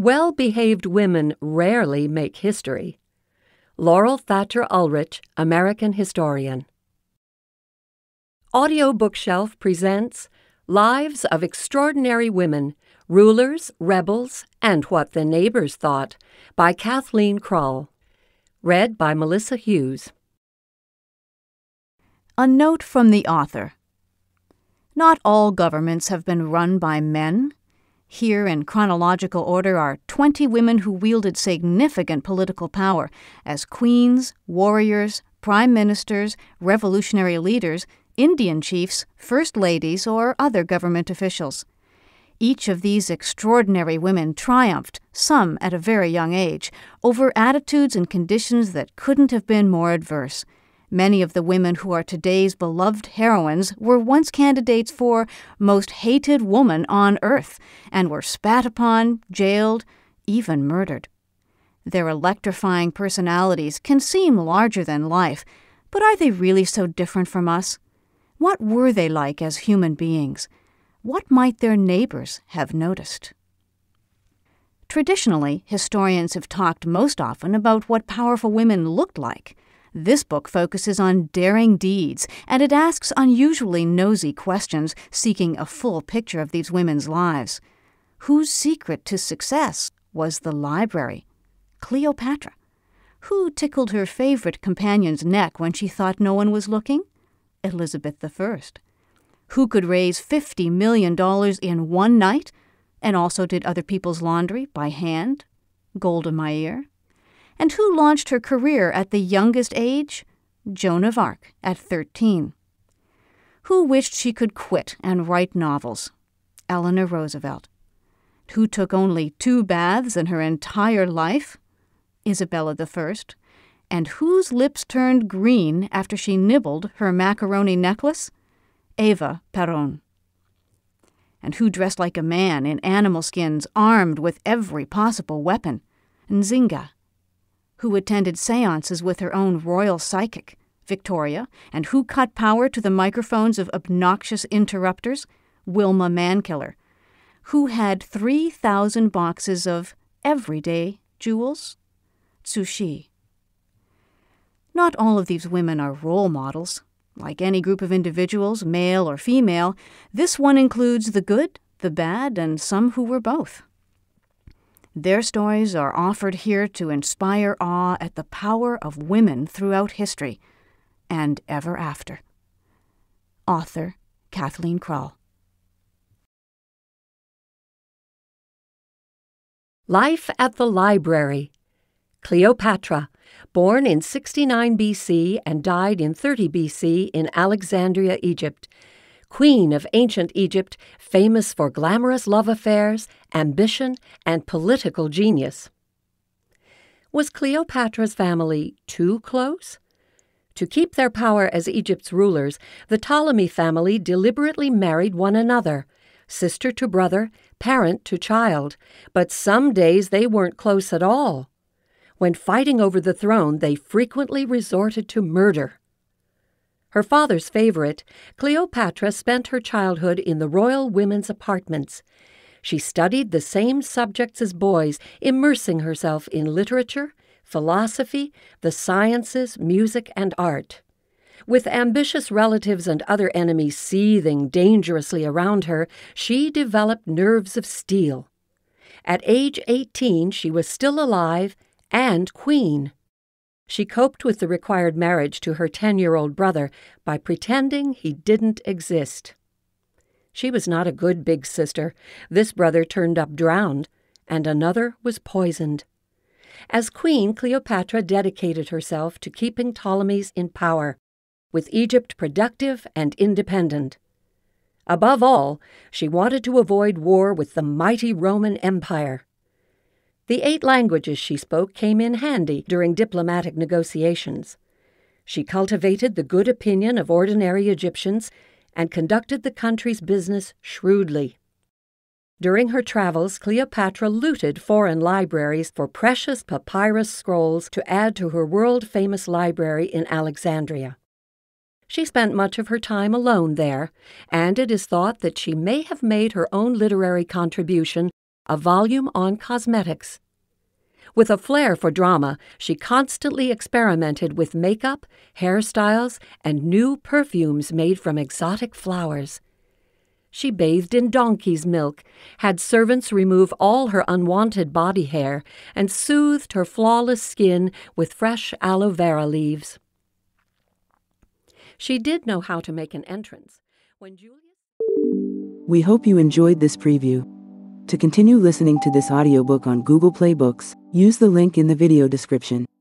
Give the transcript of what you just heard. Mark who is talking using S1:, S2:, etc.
S1: Well-behaved women rarely make history. Laurel Thatcher Ulrich, American historian. Audiobook Shelf presents Lives of Extraordinary Women, Rulers, Rebels, and What the Neighbors Thought by Kathleen Krull. Read by Melissa Hughes.
S2: A note from the author. Not all governments have been run by men. Here in chronological order are 20 women who wielded significant political power as queens, warriors, prime ministers, revolutionary leaders, Indian chiefs, first ladies, or other government officials. Each of these extraordinary women triumphed, some at a very young age, over attitudes and conditions that couldn't have been more adverse. Many of the women who are today's beloved heroines were once candidates for Most Hated Woman on Earth and were spat upon, jailed, even murdered. Their electrifying personalities can seem larger than life, but are they really so different from us? What were they like as human beings? What might their neighbors have noticed? Traditionally, historians have talked most often about what powerful women looked like. This book focuses on daring deeds, and it asks unusually nosy questions, seeking a full picture of these women's lives. Whose secret to success was the library? Cleopatra. Who tickled her favorite companion's neck when she thought no one was looking? Elizabeth I. Who could raise $50 million in one night, and also did other people's laundry by hand? Golda Meir. And who launched her career at the youngest age? Joan of Arc, at 13. Who wished she could quit and write novels? Eleanor Roosevelt. Who took only 2 baths in her entire life? Isabella I. And whose lips turned green after she nibbled her macaroni necklace? Eva Peron. And who dressed like a man in animal skins, armed with every possible weapon? Nzinga. Who attended seances with her own royal psychic, Victoria, and who cut power to the microphones of obnoxious interrupters, Wilma Mankiller, who had 3,000 boxes of everyday jewels, Tsushi. Not all of these women are role models. Like any group of individuals, male or female, this one includes the good, the bad, and some who were both. Their stories are offered here to inspire awe at the power of women throughout history and ever after. Author Kathleen Krull.
S1: Life at the Library. Cleopatra, born in 69 BC and died in 30 BC in Alexandria, Egypt. Queen of ancient Egypt, famous for glamorous love affairs, ambition, and political genius. Was Cleopatra's family too close? To keep their power as Egypt's rulers, the Ptolemy family deliberately married one another, sister to brother, parent to child, but some days they weren't close at all. When fighting over the throne, they frequently resorted to murder. Her father's favorite, Cleopatra spent her childhood in the royal women's apartments. She studied the same subjects as boys, immersing herself in literature, philosophy, the sciences, music, and art. With ambitious relatives and other enemies seething dangerously around her, she developed nerves of steel. At age 18, she was still alive and queen. She coped with the required marriage to her 10-year-old brother by pretending he didn't exist. She was not a good big sister. This brother turned up drowned, and another was poisoned. As queen, Cleopatra dedicated herself to keeping Ptolemies in power, with Egypt productive and independent. Above all, she wanted to avoid war with the mighty Roman Empire. The 8 languages she spoke came in handy during diplomatic negotiations. She cultivated the good opinion of ordinary Egyptians and conducted the country's business shrewdly. During her travels, Cleopatra looted foreign libraries for precious papyrus scrolls to add to her world-famous library in Alexandria. She spent much of her time alone there, and it is thought that she may have made her own literary contribution a volume on cosmetics. With a flair for drama, she constantly experimented with makeup, hairstyles, and new perfumes made from exotic flowers. She bathed in donkey's milk, had servants remove all her unwanted body hair, and soothed her flawless skin with fresh aloe vera leaves. She did know how to make an entrance.
S3: We hope you enjoyed this preview. To continue listening to this audiobook on Google Play Books, use the link in the video description.